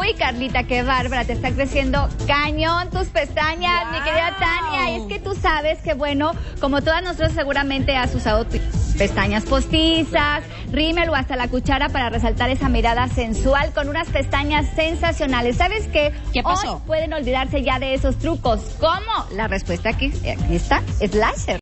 Uy, Carlita, qué bárbara, te están creciendo cañón tus pestañas, mi querida Tania. Y es que tú sabes que, bueno, como todas nosotros seguramente has usado pestañas postizas, rímel o hasta la cuchara para resaltar esa mirada sensual con unas pestañas sensacionales. ¿Sabes qué? ¿Qué pasó? Hoy pueden olvidarse ya de esos trucos. ¿Cómo? La respuesta aquí está, es láser.